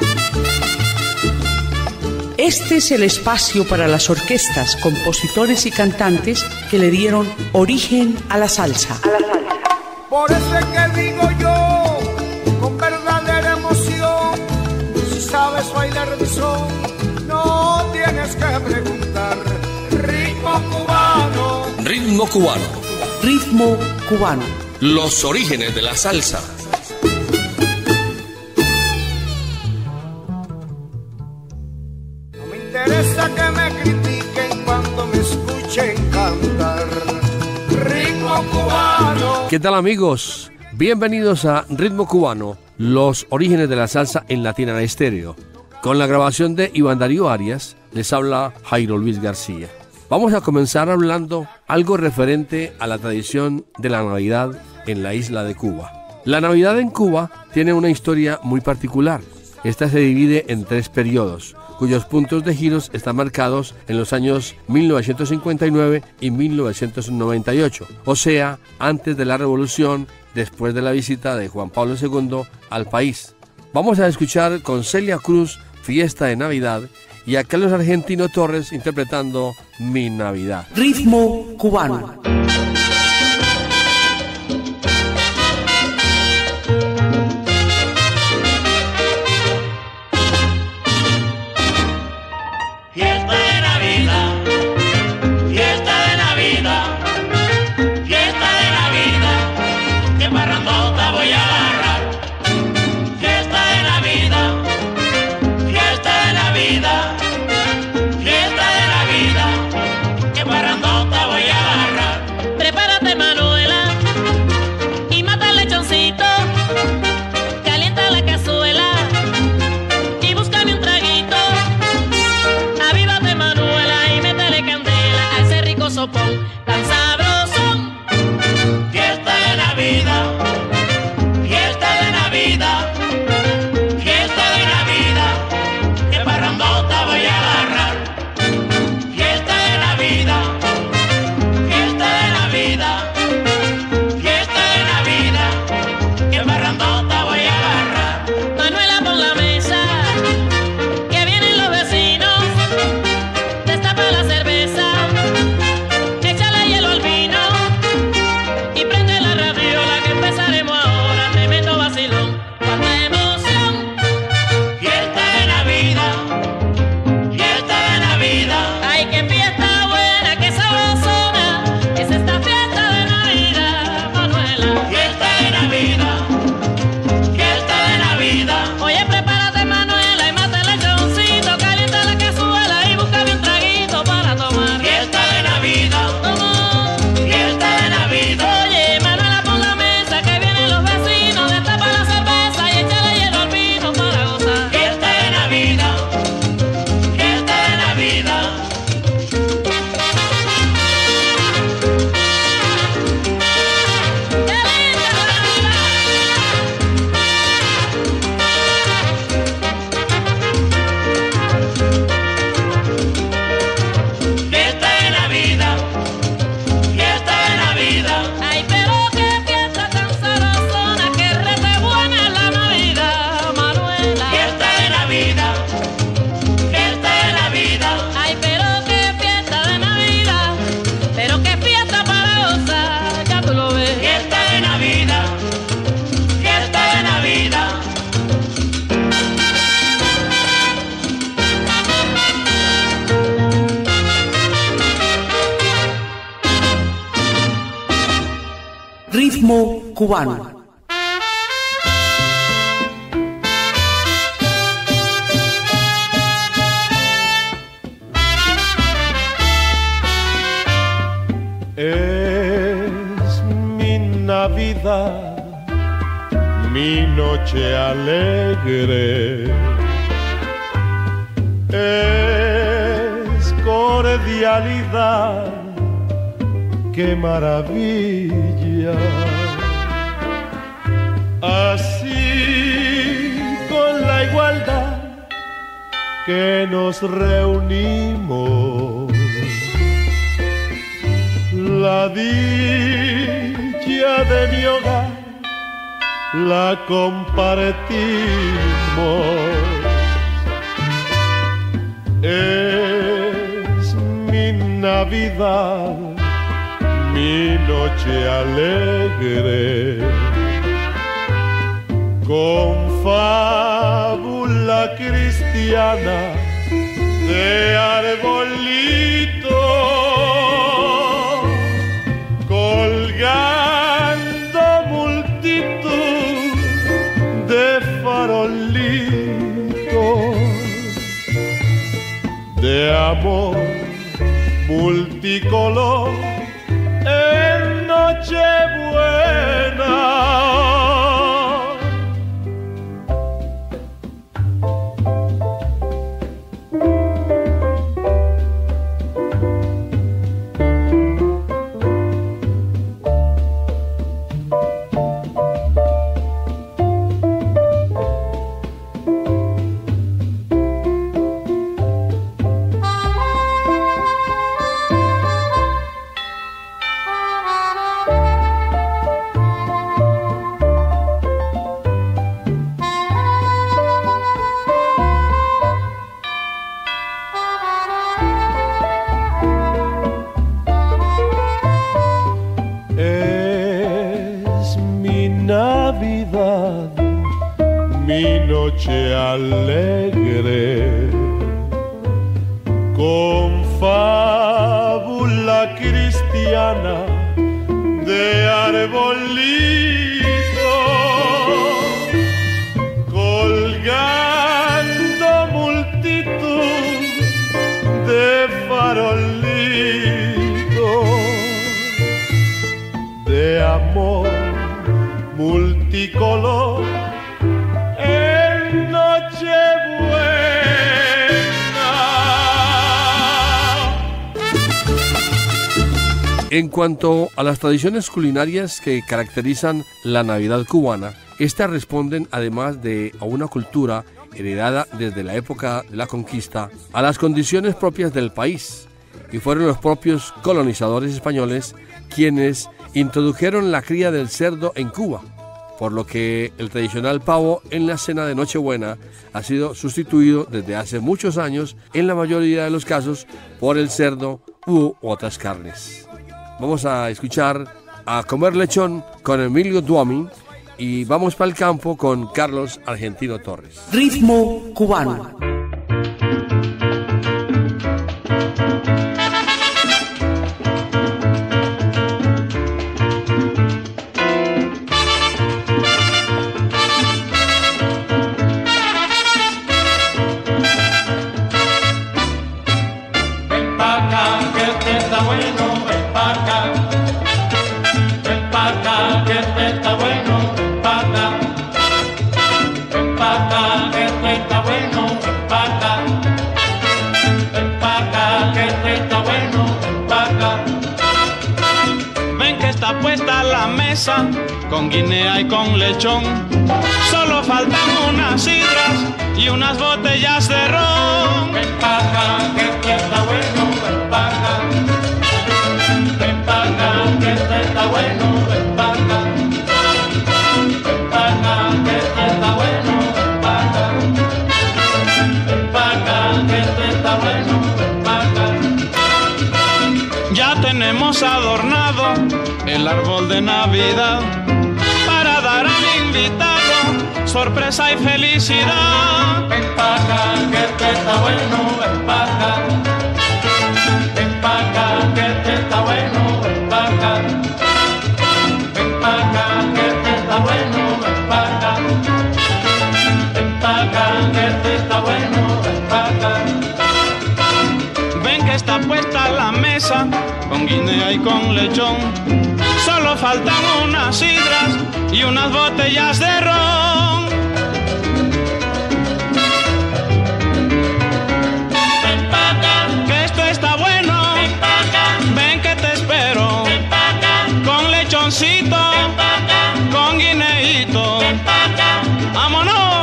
Este es el espacio para las orquestas, compositores y cantantes que le dieron origen a la salsa. Por eso es que digo yo, con verdadera emoción, si sabes bailar de son, no tienes que preguntar. Ritmo cubano. Ritmo cubano. Ritmo cubano. Los orígenes de la salsa. No me interesa que me critiquen cuando me escuchen cantar. Ritmo cubano. ¿Qué tal, amigos? Bienvenidos a Ritmo Cubano, los orígenes de la salsa en Latina Estéreo. Con la grabación de Iván Darío Arias, les habla Jairo Luis García. Vamos a comenzar hablando algo referente a la tradición de la Navidad en la isla de Cuba. La Navidad en Cuba tiene una historia muy particular. Esta se divide en 3 periodos, cuyos puntos de giros están marcados en los años 1959 y 1998, o sea, antes de la Revolución, después de la visita de Juan Pablo II al país. Vamos a escuchar con Celia Cruz, Fiesta de Navidad, y a Carlos Argentino Torres interpretando Mi Navidad. Ritmo cubano. Tan sabrosón. Fiesta de Navidad, fiesta de Navidad, fiesta de Navidad, que parrandota voy a agarrar. Fiesta de Navidad, fiesta de Navidad, fiesta de Navidad, que parrandota voy a agarrar. Manuela, pon la mesa, que vienen los vecinos, destapa la cerveza. Ritmo cubano. Es mi Navidad, mi noche alegre, es cordialidad, qué maravilla. Así con la igualdad que nos reunimos, la dicha de mi hogar la compartimos. Navidad, mi noche alegre, con fábula cristiana de arbolito, colgando multitud de farolitos de amor multicolor en Nochebuena. Mi noche alegre, con fábula cristiana de arbolito, colgando multitud de farolitos de amor multicolor. En cuanto a las tradiciones culinarias que caracterizan la Navidad cubana, estas responden, además de a una cultura heredada desde la época de la conquista, a las condiciones propias del país, y fueron los propios colonizadores españoles quienes introdujeron la cría del cerdo en Cuba, por lo que el tradicional pavo en la cena de Nochebuena ha sido sustituido desde hace muchos años, en la mayoría de los casos, por el cerdo u otras carnes. Vamos a escuchar A Comer Lechón con Emilio Duomi y vamos para el campo con Carlos Argentino Torres. Ritmo cubano. Con guinea y con lechón, solo faltan unas sidras y unas botellas de ron. Ven pa' acá, que esto está bueno, ven pa' acá. Ven pa' acá, que esto está bueno, ven pa' acá. Ven pa' acá, que esto está bueno, ven pa' acá. Ven pa' acá, que esto está bueno, ven pa' acá. Ya tenemos adornado el árbol de Navidad para dar al invitado sorpresa y felicidad. Ven pa' acá, que esto está bueno, ven pa' acá. Ven pa' acá, que esto está bueno, ven pa' acá. Ven pa' acá, que esto está bueno, ven pa' acá. Ven pa' acá, que esto está bueno, ven pa' acá. Ven que está puesta la mesa con guinea y con lechón, solo faltan unas sidras y unas botellas de ron. Ven pa' acá, Que esto está bueno, ven pa' acá. ven que te espero, Ven pa' acá, con lechoncito, ven pa' acá. con guineíto. Ven pa' acá. ¡Vámonos!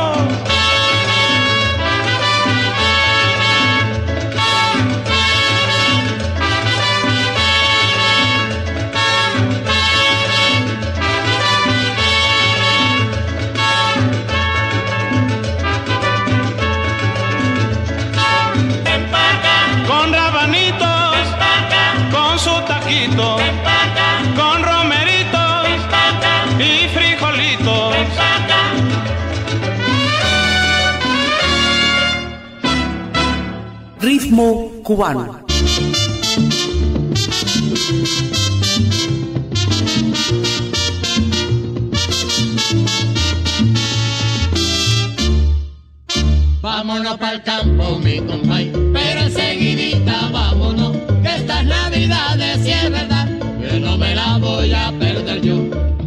Ritmo cubano. Vámonos pa'l campo, mi compay, pero enseguidita vámonos, que estas navidades sí es verdad, que no me la voy a perder yo.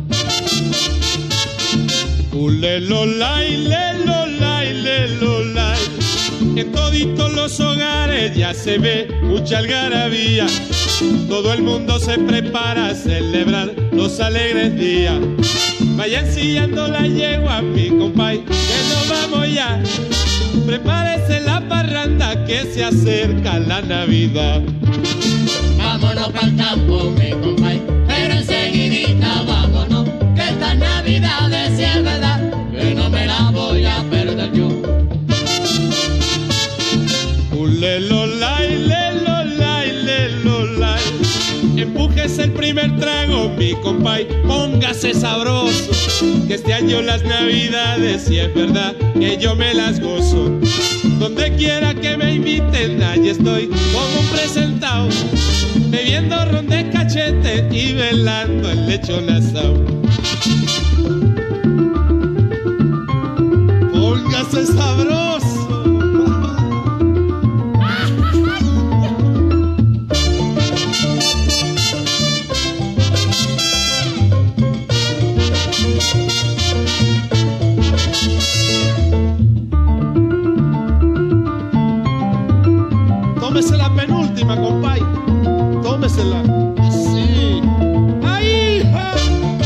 Ulelolay, lelolay, lelolay. En toditos los hogares ya se ve mucha algarabía. Todo el mundo se prepara a celebrar los alegres días. Vayan sillando la yegua, mi compay, que nos vamos ya. Prepárese la parranda que se acerca la Navidad. Vámonos pa'l campo, mi compay, pero enseguidita vámonos, que estas navidades sí es verdad, que no me la voy a perder yo. Ulelolay, lelolay, lelolay. Empújese el primer trago, mi compay, póngase sabroso, que este año las navidades sí es verdad que yo me las gozo. Donde quiera que me inviten, allí estoy como un presentado, bebiendo ron de cachete y velando el lechón asado. Póngase sabroso. Tómese la penúltima, compay. Tómesela. Así. ¡Ahí! ¡Ja!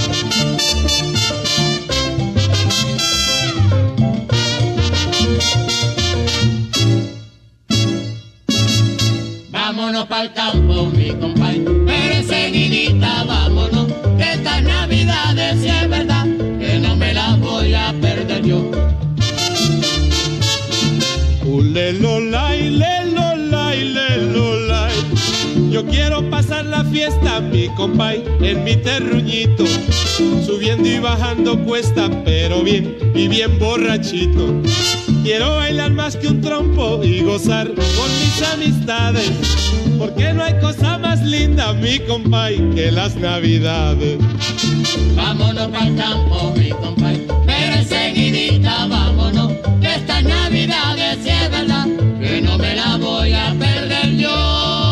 Vámonos pa'l campo, mi compay, pero enseguidita vámonos, que estas navidades sí es verdad, que no me las voy a perder yo. Ulelolay, lelolay, lelolay. Yo quiero pasar la fiesta, mi compay, en mi terruñito, subiendo y bajando cuesta, pero bien y bien borrachito. Quiero bailar más que un trompo y gozar con mis amistades, porque no hay cosa más linda, mi compay, que las navidades. Vámonos pa'l campo, mi compay, pero enseguidita vámonos, que estas navidades sí es verdad, que no me la voy a perder yo.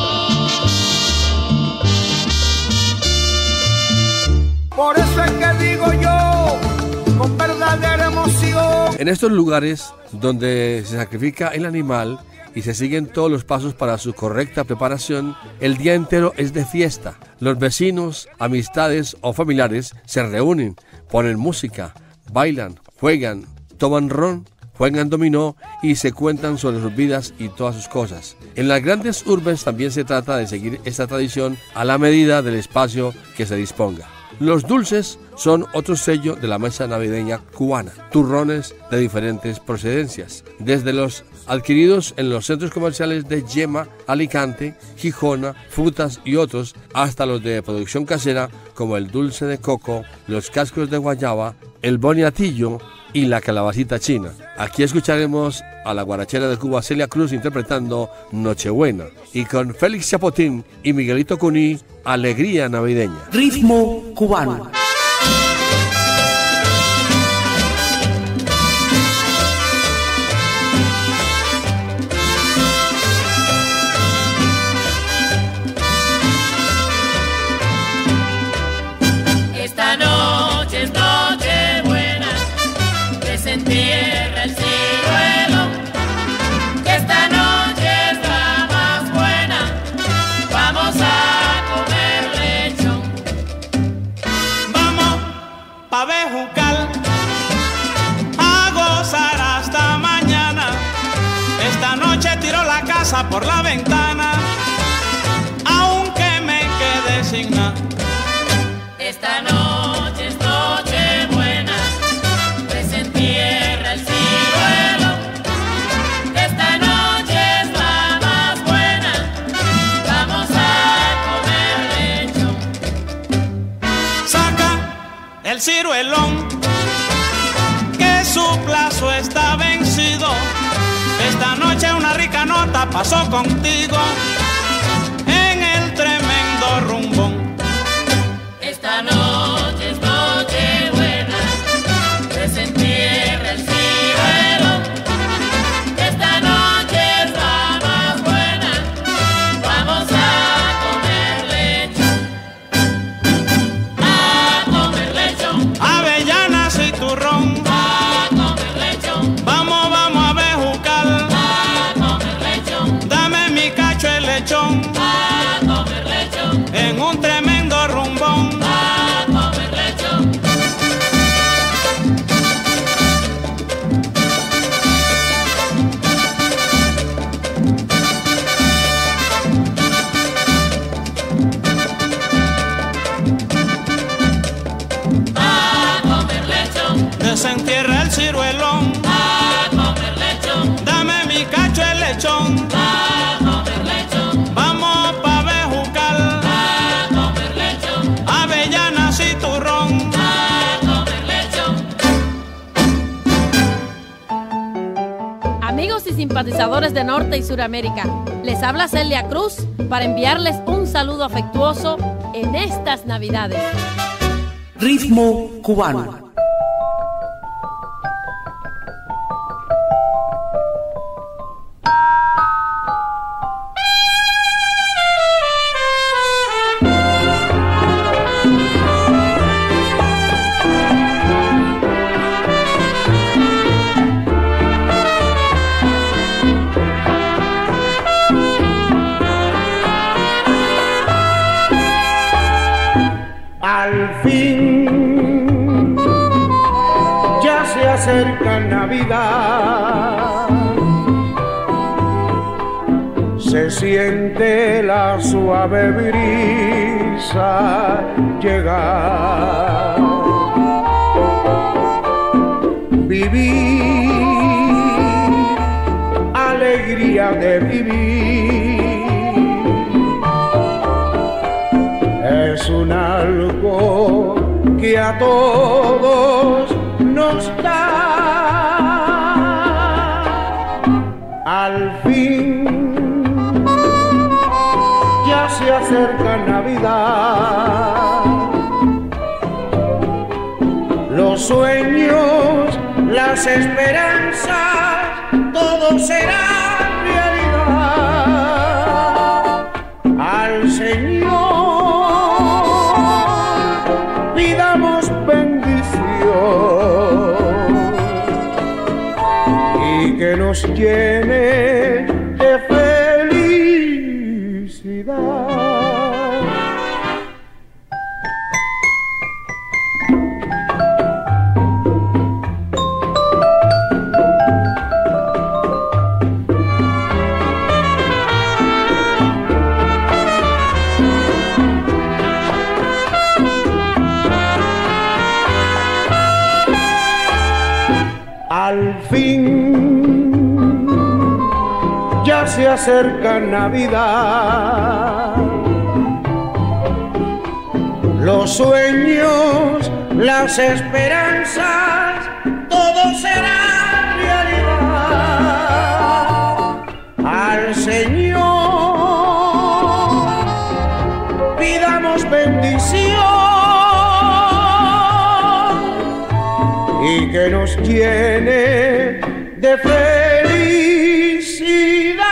Por eso es que digo yo, con verdadera emoción. En estos lugares donde se sacrifica el animal y se siguen todos los pasos para su correcta preparación, el día entero es de fiesta. Los vecinos, amistades o familiares se reúnen, ponen música, bailan, juegan, toman ron, juegan dominó y se cuentan sobre sus vidas y todas sus cosas. En las grandes urbes también se trata de seguir esta tradición a la medida del espacio que se disponga. Los dulces son otro sello de la mesa navideña cubana. Turrones de diferentes procedencias, desde los adquiridos en los centros comerciales de Yema, Alicante, Gijona, Frutas y otros, hasta los de producción casera como el dulce de coco, los cascos de guayaba, el boniatillo y la calabacita china. Aquí escucharemos a la guarachera de Cuba Celia Cruz interpretando Nochebuena, y con Félix Chapotín y Miguelito Cuní, Alegría Navideña. Ritmo cubano. Esta noche es Nochebuena, que se entierra el ciruelo, que esta noche es la más buena, vamos a comer lechón. Vamos pa' Bejucal a gozar hasta mañana. Esta noche tiro la casa por la ventana, aunque me quede sin nada. Esta noche es Nochebuena, que se entierra el ciruelo, que esta noche es la más buena, vamos a comer lechón. Saca el ciruelón, que su plazo está vencido. Esta noche una rica nota pasó contigo en el tremendo rumbón. Esta noche es noche buena, desentierra el ciruelo. Esta noche es la más buena, vamos a comer lechón, avellanas y turrón. a comer lechón, Vamos a bejucar, a comer lechón, dame mi cacho el lechón, a comer lechón, en un tremendo rumbón. a comer lechón. A comer lechón, Desentierra el ciruelón, a comer lechón, dame mi cacho el lechón. a comer lechón, Vamos pa' bejucar, a comer lechón, avellanas y turrón. a comer lechón. Amigos y simpatizadores de Norte y Suramérica, les habla Celia Cruz para enviarles un saludo afectuoso en estas Navidades. Ritmo cubano. Al fin ya se acerca Navidad, se siente la suave brisa llegar. Vivir, alegría de vivir, es un algo que a todos nos da. Al fin ya se acerca Navidad, los sueños, las esperanzas, todo será realidad. Al Señor pidamos bendición y que nos llene de felicidad. Al fin ya se acerca Navidad, los sueños, las esperanzas, todo será realidad. Al Señor pidamos bendición y que nos llene de felicidad.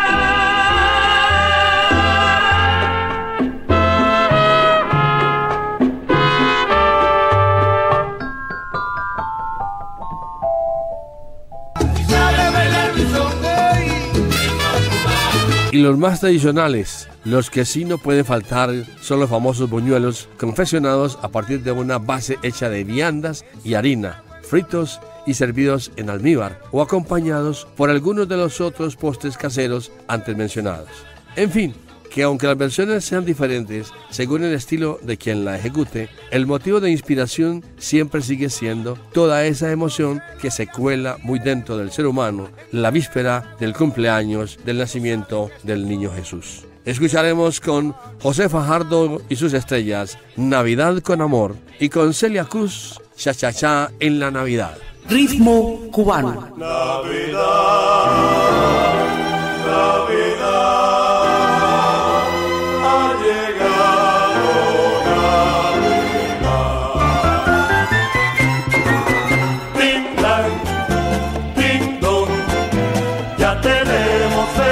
Y los más tradicionales, los que sí no pueden faltar, son los famosos buñuelos confeccionados a partir de una base hecha de viandas y harina, fritos y servidos en almíbar o acompañados por algunos de los otros postres caseros antes mencionados. En fin, que aunque las versiones sean diferentes según el estilo de quien la ejecute, el motivo de inspiración siempre sigue siendo toda esa emoción que se cuela muy dentro del ser humano la víspera del cumpleaños del nacimiento del niño Jesús. Escucharemos con José Fajardo y sus estrellas Navidad con Amor y con Celia Cruz Cha Cha Cha en la Navidad. Ritmo cubano. Navidad, Navidad.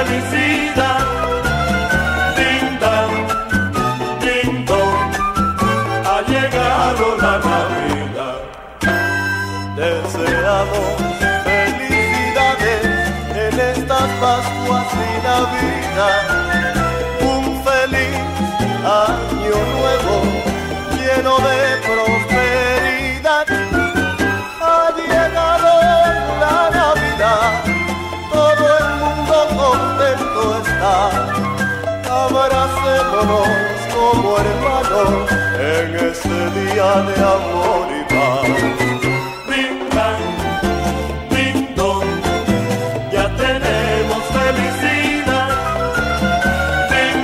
felicidad. Ding dong, ha llegado la Navidad. Deseamos felicidades en estas Pascuas y Navidad. Un feliz año nuevo lleno de prosperidad. Ha llegado la Navidad, todo el mundo contento está. Abracémonos como hermanos en este día de amor y paz. Ding dong, ya tenemos felicidad. Ding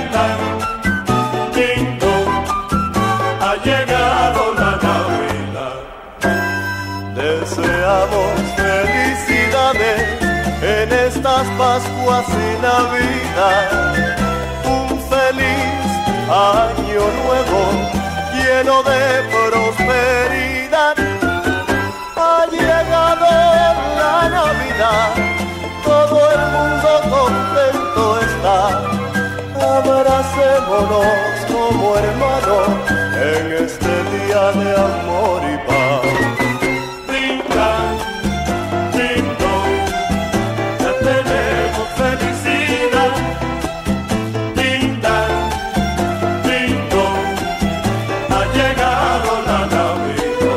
dong, ha llegado la Navidad. Deseamos felicidades en estas Pascuas y Navidad. Un feliz año nuevo lleno de prosperidad. Ha llegado la Navidad, todo el mundo contento está. Abracémonos como hermanos en este día de amor y paz. Ding dong, ya tenemos felicidad. Ding dong, ha llegado la Navidad.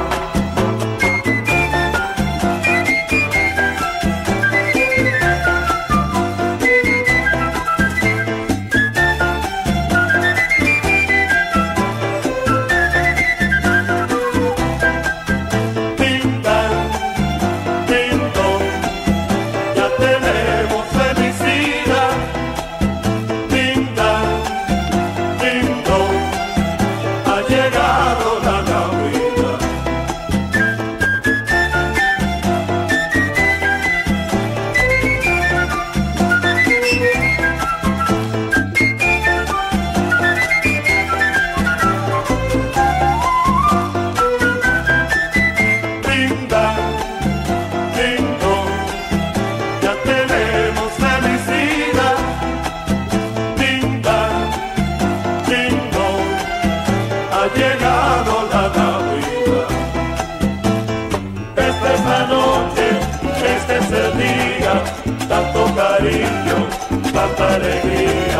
Tanto cariño, tanta alegría.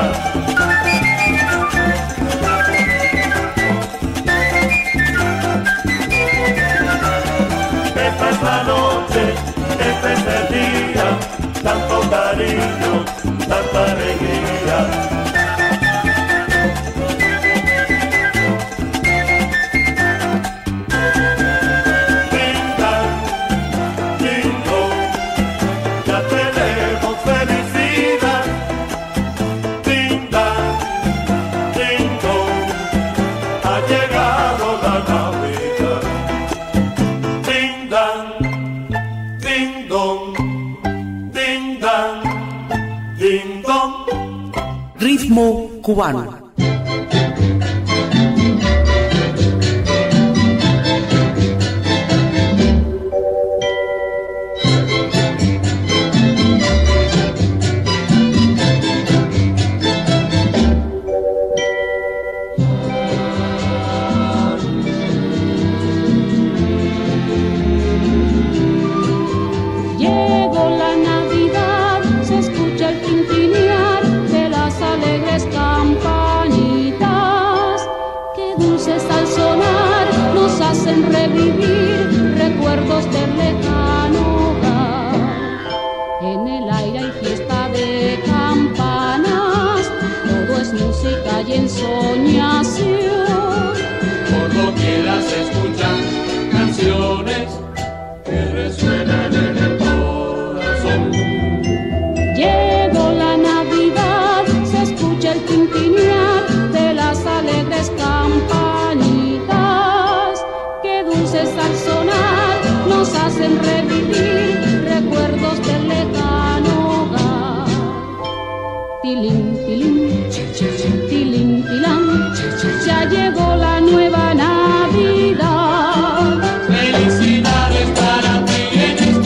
Esta es la noche, este es el día, tanto cariño, tanta alegría. Ritmo cubano. Revivir recuerdos del lejano hogar. En el aire hay fiesta de campanas, todo es música y ensoñación. Por doquiera se escuchan canciones que resuenan en el corazón. Llegó la Navidad, se escucha el tintinear de las alegres campanitas que dulces al sonar nos hacen revivir recuerdos del lejano hogar. Tilín, tilín, tilín, tilán, ya llegó la nueva Navidad. Felicidades para ti en este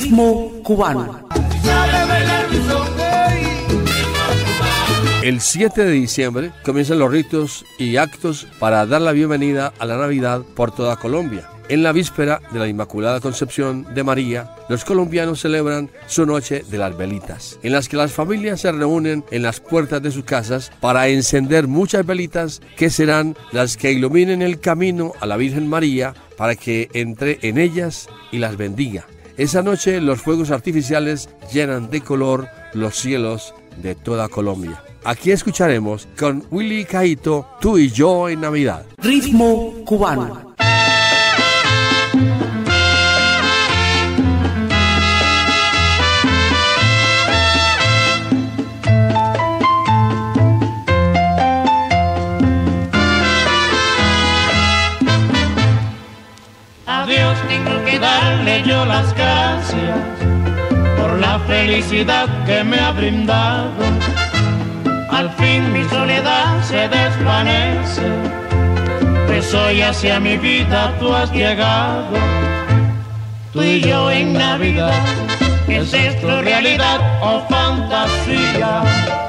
Ritmo cubano. El 7 de diciembre comienzan los ritos y actos para dar la bienvenida a la Navidad por toda Colombia. En la víspera de la Inmaculada Concepción de María, los colombianos celebran su Noche de las Velitas, en las que las familias se reúnen en las puertas de sus casas para encender muchas velitas que serán las que iluminen el camino a la Virgen María para que entre en ellas y las bendiga. Esa noche los fuegos artificiales llenan de color los cielos de toda Colombia. Aquí escucharemos con Willy Caíto, Tú y yo en Navidad. Ritmo cubano. A Dios tengo que darle yo las gracias por la felicidad que me ha brindado. Al fin mi soledad se desvanece, pues hoy hacia mi vida tú has llegado. Tú y yo en Navidad, ¿es esto realidad o fantasía?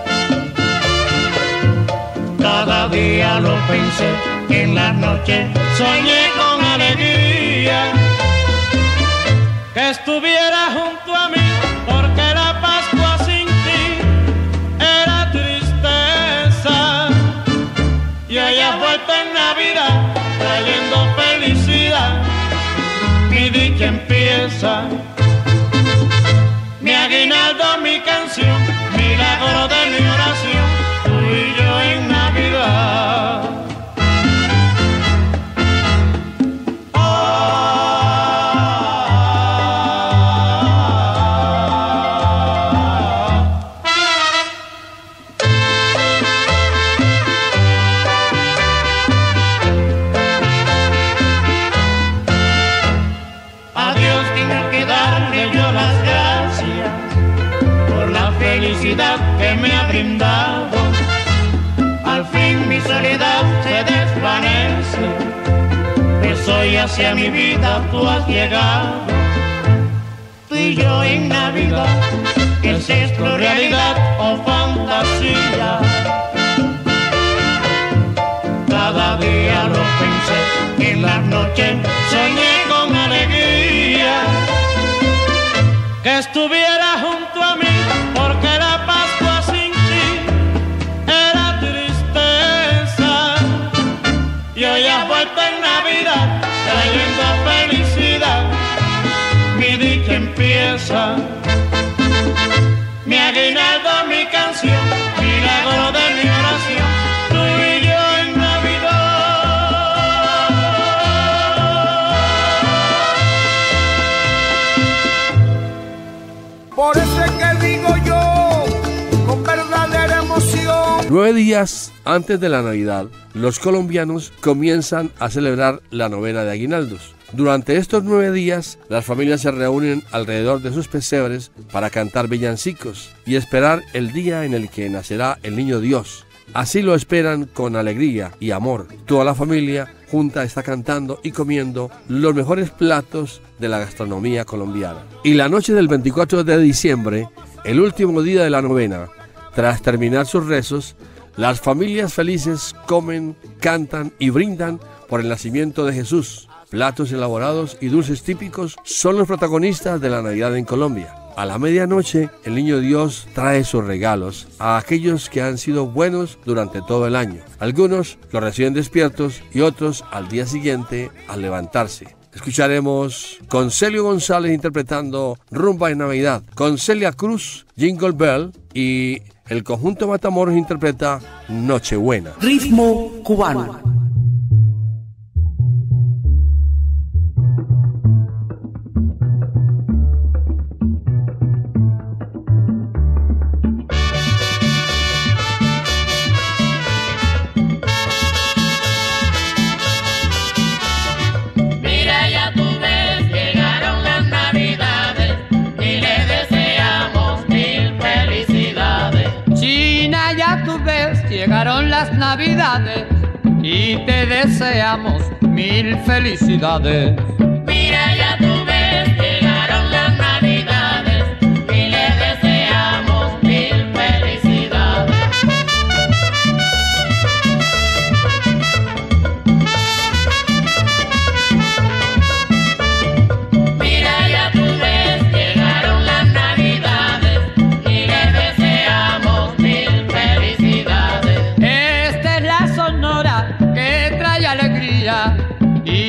Cada día lo pensé, en la noche soñé con alegría que estuviera junto a mí, porque la Pascua sin ti era tristeza. Y hoy has vuelto en Navidad trayendo felicidad, mi dicha empieza, mi aguinaldo, mi canción, milagro de mi oración, tú y yo en Navidad. Que me ha brindado, al fin mi soledad se desvanece, pues hoy hacia mi vida tú has llegado. Tú y yo en Navidad, ¿es esto realidad o fantasía? Cada día lo pensé, en las noches soñé con alegría que estuviera junto a mí, porque la Pascua sin ti era tristeza. Y hoy has vuelto en Navidad trayendo felicidad, mi dicha empieza, mi aguinaldo, mi canción, milagro de mi oración, tú y yo en Navidad. Por eso es que digo yo, con verdadera emoción. 9 días antes de la Navidad, los colombianos comienzan a celebrar la novena de aguinaldos. Durante estos 9 días, las familias se reúnen alrededor de sus pesebres para cantar villancicos y esperar el día en el que nacerá el niño Dios. Así lo esperan con alegría y amor. Toda la familia junta está cantando y comiendo los mejores platos de la gastronomía colombiana. Y la noche del 24 de diciembre, el último día de la novena, tras terminar sus rezos, las familias felices comen, cantan y brindan por el nacimiento de Jesús. Platos elaborados y dulces típicos son los protagonistas de la Navidad en Colombia. A la medianoche, el niño Dios trae sus regalos a aquellos que han sido buenos durante todo el año. Algunos los reciben despiertos y otros al día siguiente al levantarse. Escucharemos con Celio González interpretando Rumba en Navidad, con Celia Cruz, Jingle Bell, y el conjunto Matamoros interpreta Nochebuena. Ritmo cubano. Llegaron las Navidades y te deseamos mil felicidades. Mira, ya tú ves, llegaron las Navidades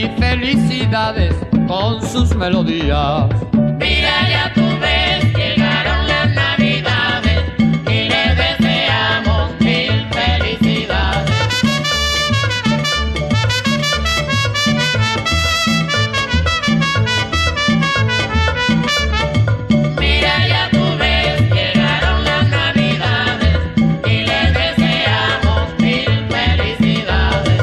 mil felicidades con sus melodías. Mira, ya tú ves, llegaron las navidades y le deseamos mil felicidades. Mira, ya tú ves, llegaron las navidades y le deseamos mil felicidades.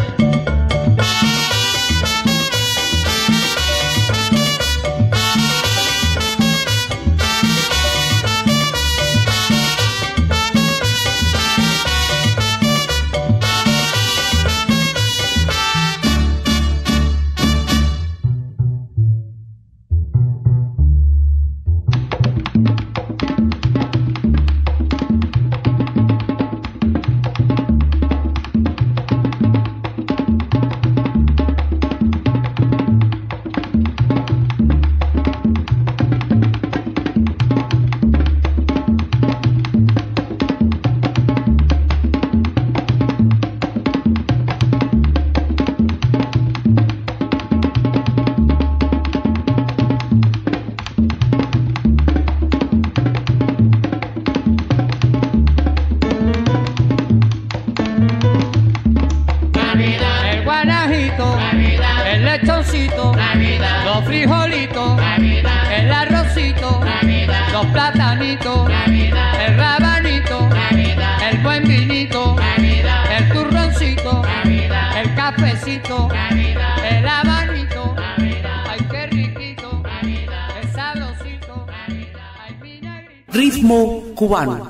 El guanajito, el lechoncito, los frijolitos, el arrocito, los platanitos, el rabanito, el buen vinito, el turroncito, el cafecito, el abanito, ay qué riquito, qué sabrosito, ay mi negrito. Ritmo cubano.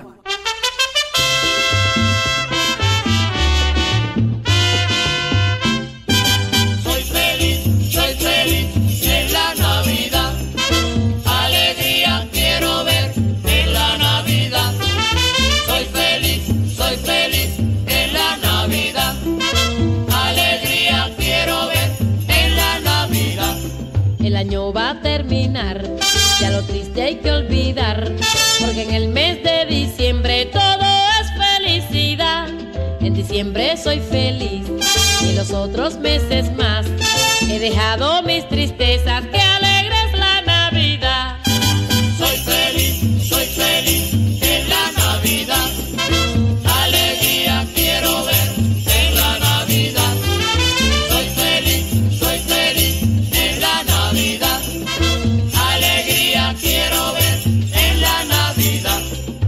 Soy feliz en la Navidad, alegría quiero ver en la Navidad. Soy feliz en la Navidad, alegría quiero ver en la Navidad. El año va a terminar, ya lo triste hay que olvidar, porque en el mes de diciembre todo es felicidad. En diciembre soy feliz y en los otros meses más he dejado mis tristezas, que alegre es la Navidad. Soy feliz en la Navidad, alegría quiero ver en la Navidad. Soy feliz en la Navidad, alegría quiero ver en la Navidad.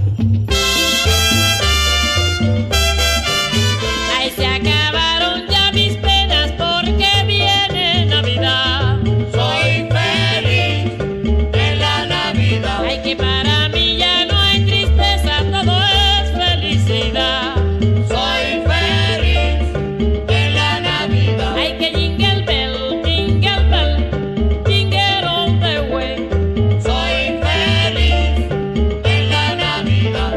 Ay, se acabaron ya mis penas porque viene Navidad. Soy feliz en la Navidad. Ay, que para mí ya no hay tristeza, todo es felicidad. Soy feliz en la Navidad. Ay, que jingle bell, jingle all the way. Soy feliz en la Navidad.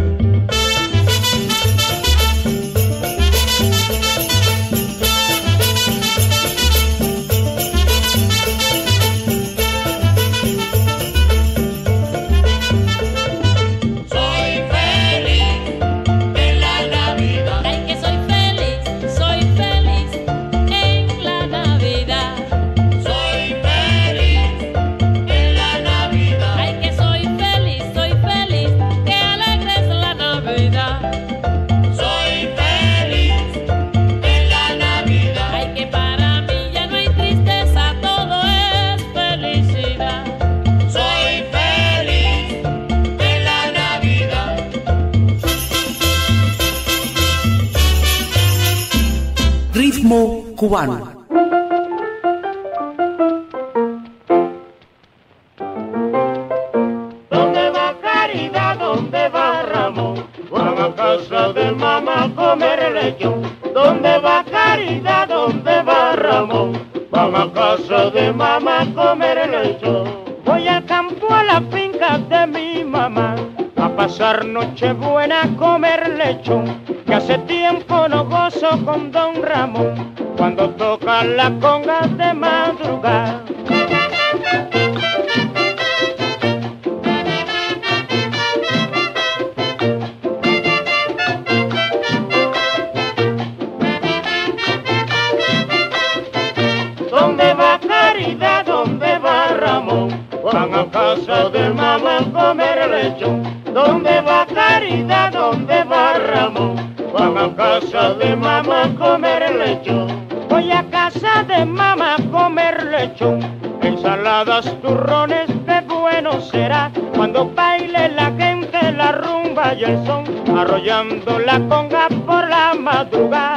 Soy feliz en la Navidad. Ay, que soy feliz en la Navidad. Soy feliz en la Navidad. Ay, que soy feliz, que alegre es la Navidad. Soy feliz en la Navidad. Ay, que para mí ya no hay tristeza, todo es felicidad. Soy feliz en la Navidad. Ritmo cubano. ¿Dónde va Caridad? ¿Dónde va Ramón? Van a casa de mamá a comer lechón. ¿Dónde va Caridad? ¿Dónde va Ramón? Van a casa de mamá a comer lechón. Voy al campo a la finca de mi mamá a pasar Nochebuena a comer lechón. Que hace tiempo no gozo con don Ramón cuando toca la conga de madrugada. ¿Dónde van a casa de mamá a comer lechón. ¿Dónde va Caridad? ¿Dónde va Ramón? Van a casa de mamá a comer lechón. Voy a casa de mamá a comer lechón. Ensaladas, turrones, qué bueno será cuando baile la gente, la rumba y el son, arrollando la conga por la madrugada.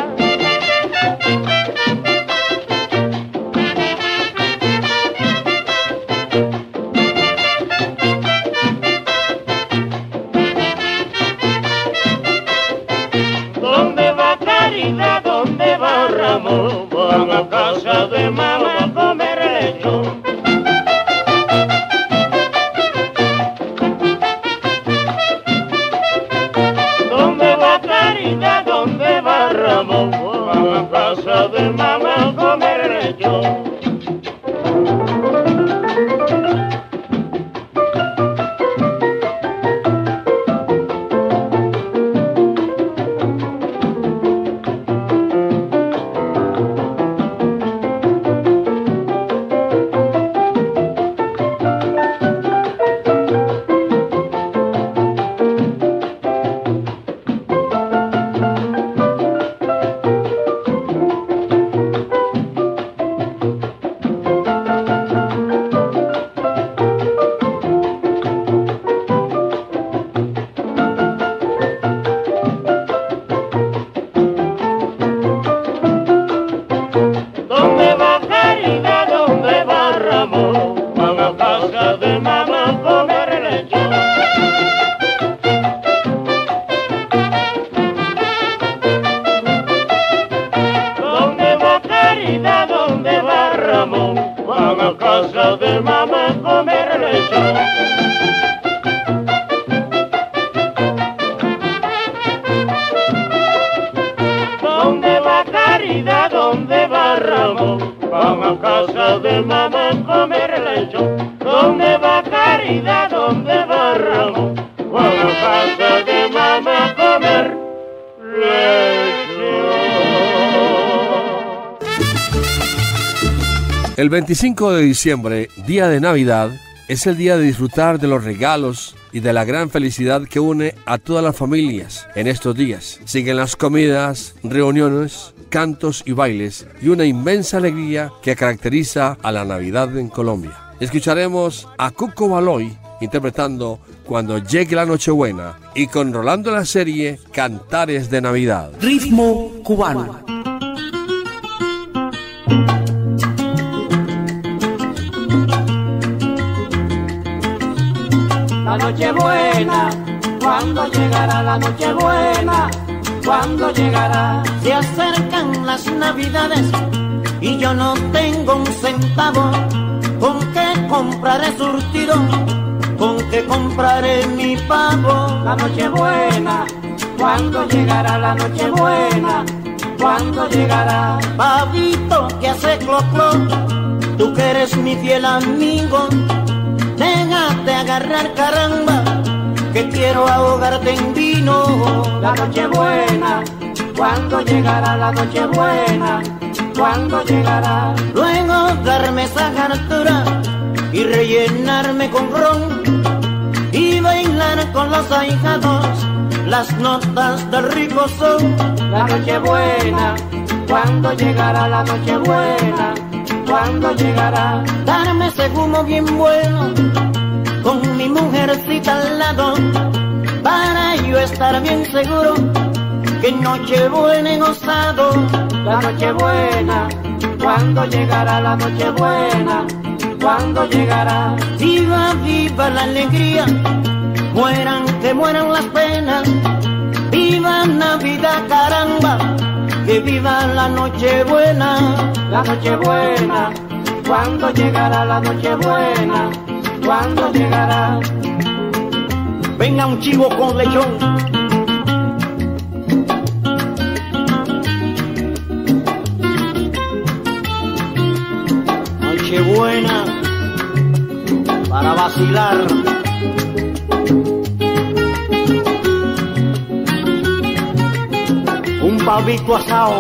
¿Dónde va Caridad? ¿Dónde va Ramón? Van a casa de mamá a comer lechón. ¿Dónde va Caridad? ¿Dónde va Ramón? Van a casa de mamá a comer lechón. ¿Dónde va Caridad? ¿Dónde va Ramón? Van a casa de mamá a comer lechón. ¿Dónde va Caridad? ¿Dónde va Ramón? Van a casa de mamá a comer lechón. El 25 de diciembre, día de Navidad, es el día de disfrutar de los regalos y de la gran felicidad que une a todas las familias en estos días. Siguen las comidas, reuniones, cantos y bailes y una inmensa alegría que caracteriza a la Navidad en Colombia. Escucharemos a Cuco Baloy interpretando Cuando llegue la Nochebuena y con Rolando la serie Cantares de Navidad. Ritmo cubano. La Nochebuena, ¿cuándo llegará la Nochebuena? ¿Cuándo llegará? Se acercan las Navidades y yo no tengo un centavo. ¿Con qué compraré surtido? ¿Con qué compraré mi pavo? La Nochebuena, ¿cuándo llegará la Nochebuena? ¿Cuándo llegará? Pavito que hace clo-clo, tú que eres mi fiel amigo, déjate agarrar, caramba, que quiero ahogarte en vino. La Nochebuena, ¿cuándo llegará la Nochebuena? ¿Cuándo llegará? Luego darme esa hartura y rellenarme con ron y bailar con los ahijados las notas del rico son. La Nochebuena, ¿cuándo llegará la Nochebuena? ¿Cuándo llegará? Darme ese humo bien bueno con mi mujercita al lado, para yo estar bien seguro que Nochebuena he gozado. La Nochebuena, ¿cuándo llegará la Nochebuena? ¿Cuándo llegará? Viva, viva la alegría, mueran que mueran las penas. Viva Navidad, caramba, que viva la Nochebuena. La Nochebuena, ¿cuándo llegará la Nochebuena? ¿Cuándo llegará? Venga un chivo con lechón. Nochebuena para vacilar. Un pavito asado.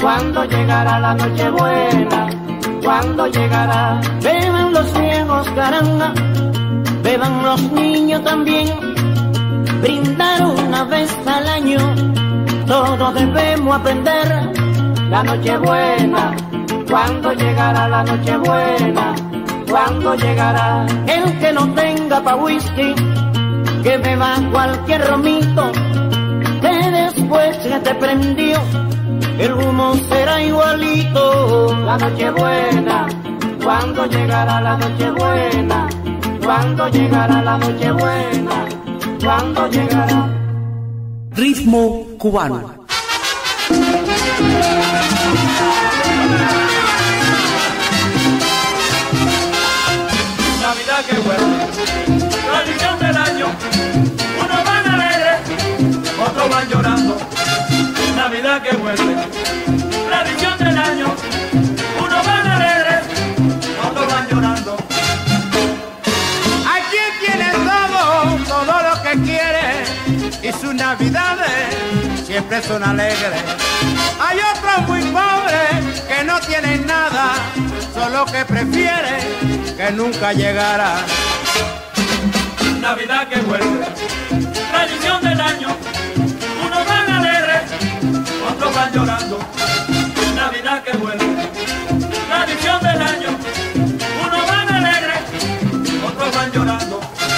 cuando llegará la noche buena, cuando llegará. Beban los viejos caranga, beban los niños también, brindar una vez al año, todos debemos aprender. La noche buena, cuando llegará la noche buena, cuando llegará. El que no tenga pa' whisky, que beba cualquier romito, que después que te prendió, el humo será igualito. La noche buena, cuando llegará la noche buena, cuando llegará la noche buena, cuando llegará. Ritmo cubano. Navidad que vuelve, tradición del año, unos van alegres, otros van llorando. Navidad que vuelve, tradición del año, unos van alegres, otros van llorando. Aquí tiene todo lo que quiere, y sus navidades siempre son alegres. Hay otros muy pobres que no tienen nada, solo que prefieren que nunca llegara. Navidad que vuelve, tradición del año, unos van alegres, otros van llorando. Navidad que vuelve, tradición del año, unos van alegres, otros van llorando.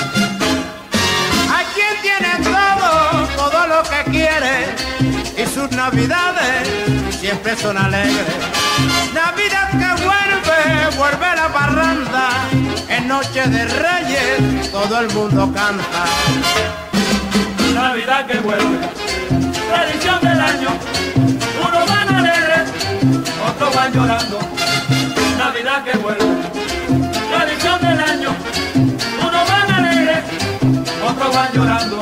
Hay quien tiene todo lo que quiere, y sus navidades siempre son alegres. Navidad que vuelve la parranda, en noche de reyes todo el mundo canta. Navidad que vuelve, tradición del año, unos van alegres, otros van llorando. Navidad que vuelve, tradición del año, unos van alegres, otros van llorando.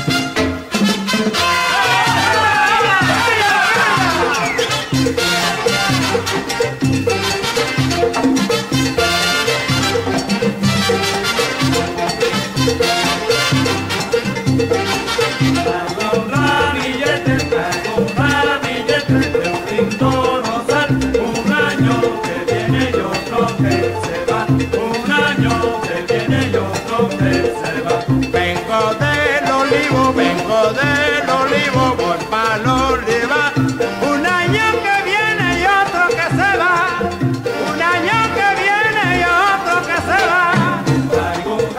Vengo del olivo, voy pa'l olivar. Un año que viene y otro que se va, un año que viene y otro que se va. Traigo un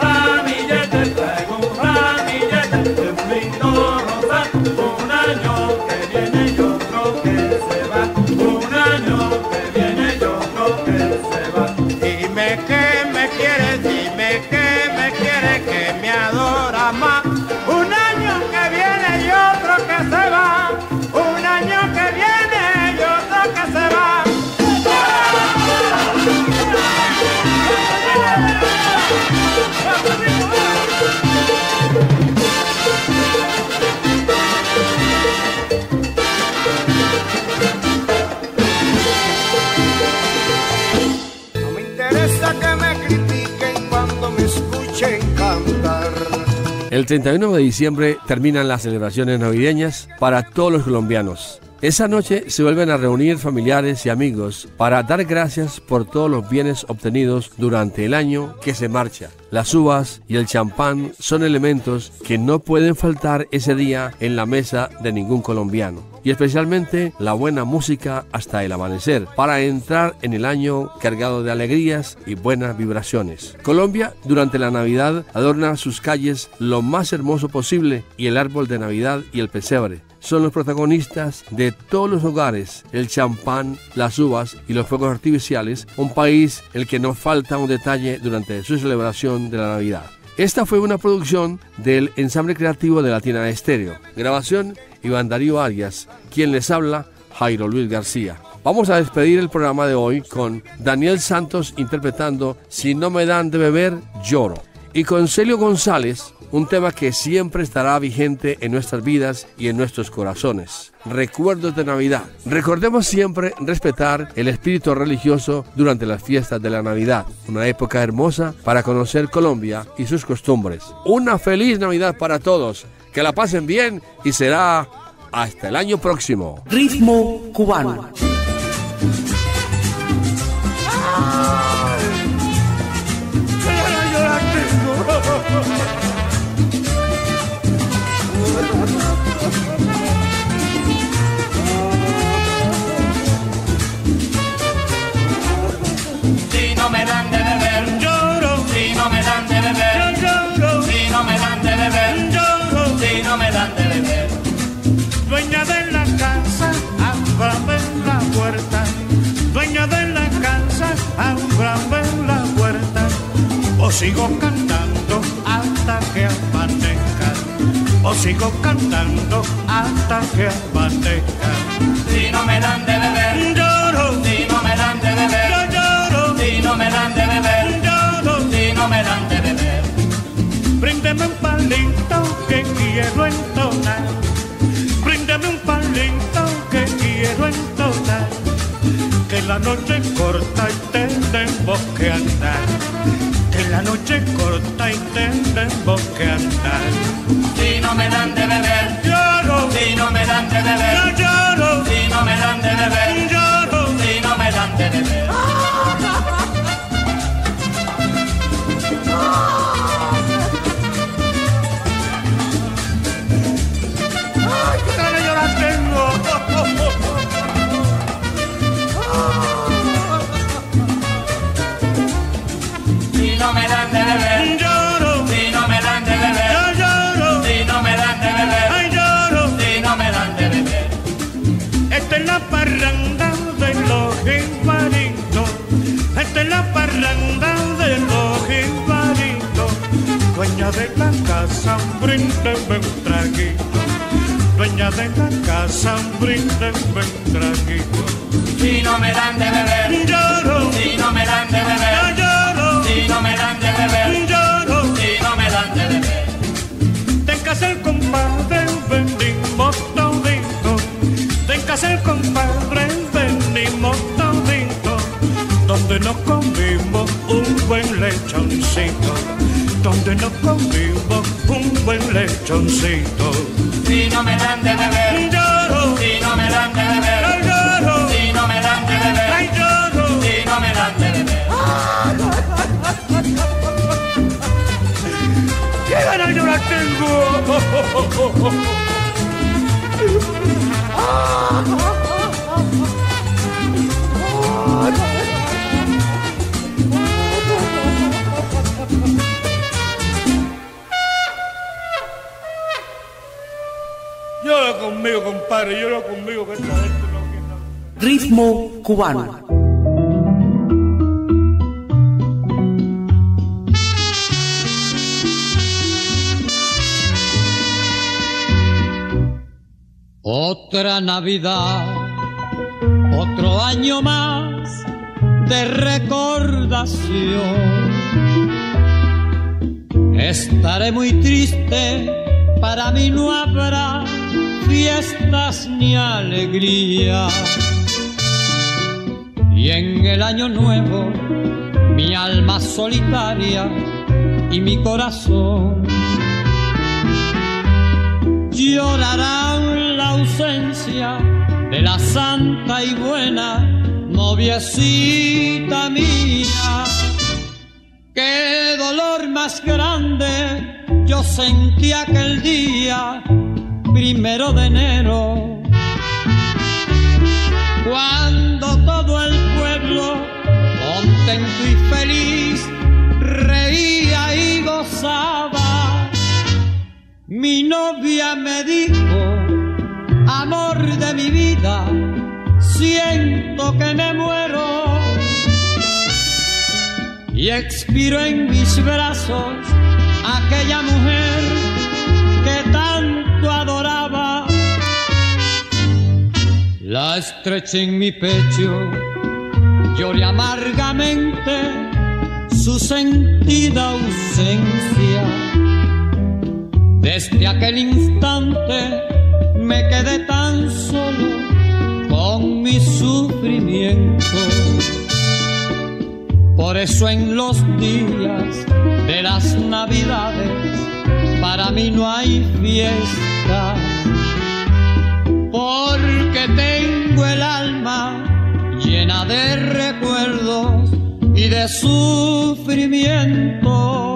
ramillete de un lindo rosal. Un año que viene y otro que se va, un año que viene y otro que se va. Dime que me quieres, dime que me quieres, que me adora más. Un año que viene y otro que se va, un año que viene y otro que se va. No me interesa que me critiquen cuando me escuchen cantar. El 31 de diciembre terminan las celebraciones navideñas para todos los colombianos. Esa noche se vuelven a reunir familiares y amigos para dar gracias por todos los bienes obtenidos durante el año que se marcha. Las uvas y el champán son elementos que no pueden faltar ese día en la mesa de ningún colombiano. Y especialmente la buena música hasta el amanecer, para entrar en el año cargado de alegrías y buenas vibraciones. Colombia, durante la Navidad, adorna sus calles lo más hermoso posible, y el árbol de Navidad y el pesebre son los protagonistas de todos los hogares. El champán, las uvas y los fuegos artificiales, un país el que no falta un detalle durante su celebración de la Navidad. Esta fue una producción del Ensamble Creativo de Latina Estéreo. Grabación, Iván Darío Arias. Quien les habla, Jairo Luis García. Vamos a despedir el programa de hoy con Daniel Santos interpretando Si no me dan de beber, lloro. Y con Celio González, un tema que siempre estará vigente en nuestras vidas y en nuestros corazones. Recuerdos de Navidad. Recordemos siempre respetar el espíritu religioso durante las fiestas de la Navidad. Una época hermosa para conocer Colombia y sus costumbres. Una feliz Navidad para todos. Que la pasen bien y será hasta el año próximo. Ritmo cubano. puerta, dueña de la casa, alumbrando en la puerta. O sigo cantando hasta que amanezca, o sigo cantando hasta que amanezca. Si no me dan de beber, lloro. Si no me dan de beber, yo lloro. Si no me dan de beber, lloro. Si no me dan de beber. Bríndeme un palito que quiero entonar. Bríndeme un palito que quiero entonar. Que la noche es corta y tenemos que andar. Que la noche es corta y tenemos que andar. Si no me dan de beber, lloro. Si no me dan de beber, yo lloro. Si no me dan de beber, lloro. Si no me dan de beber. ¡Ay, qué ganas de llorar tengo! Si no me dan de beber, lloro. Si no me dan de beber, yo lloro. Si no me dan de beber, ay, lloro. Si no me dan de beber. Esta es la parranda de los jimbaritos. Esta es la parranda de los jimbaritos. Dueña de la casa, bríndeme un traguito. Dueña de la casa, bríndeme un traguito. Si no me dan de beber, lloro. Si no me dan de beber, yo lloro. Si no me dan de beber, lloro. Si no me dan de beber. En casa el compadre venimos todito. En casa el compadre venimos todito. Donde nos comimos un buen lechoncito. Donde nos comimos un buen lechoncito. Si no me dan de beber, lloro. Si no me dan de beber, lloro. Si no me dan de beber, ay, lloro. Si no me dan de beber. ¡Qué ganas de llorar tengo! Llora conmigo, compadre, llora conmigo que esta gente no quiere. Ritmo cubano. Otra Navidad, otro año más de recordación. Estaré muy triste, para mí no habrá fiestas ni alegría. Y en el año nuevo, mi alma solitaria y mi corazón llorarán la ausencia de la santa y buena noviecita mía. Qué dolor más grande yo sentí aquel día 1 de enero, cuando todo el pueblo, contento y feliz, reía y gozaba. Mi novia me dijo: amor de mi vida, siento que me muero. Y expiró en mis brazos aquella mujer que tanto adoraba. La estreché en mi pecho, lloré amargamente su sentida ausencia. Desde aquel instante me quedé tan solo con mi sufrimiento. Por eso en los días de las Navidades para mí no hay fiesta, porque tengo el alma llena de recuerdos y de sufrimiento.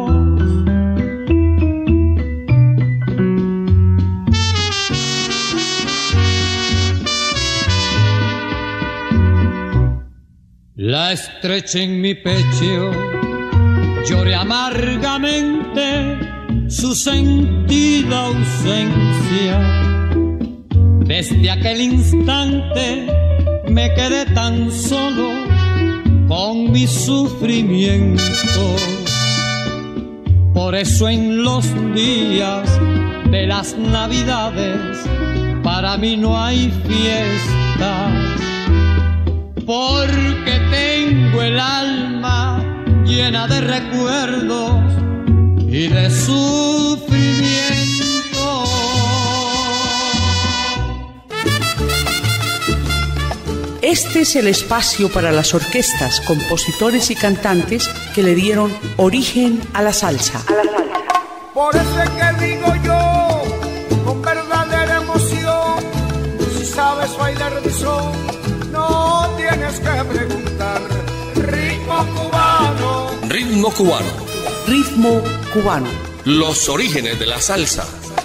La estreché en mi pecho, lloré amargamente su sentida ausencia. Desde aquel instante me quedé quedé tan solo con mi sufrimiento. Por eso en los días de las Navidades para mí no hay fiesta, porque tengo el alma llena de recuerdos y de sufrimiento. Este es el espacio para las orquestas, compositores y cantantes que le dieron origen a la salsa. Por eso es que digo yo, con verdadera emoción, si sabes bailar de son, no tienes que preguntar. Ritmo cubano. Ritmo cubano. Ritmo cubano. Los orígenes de la salsa.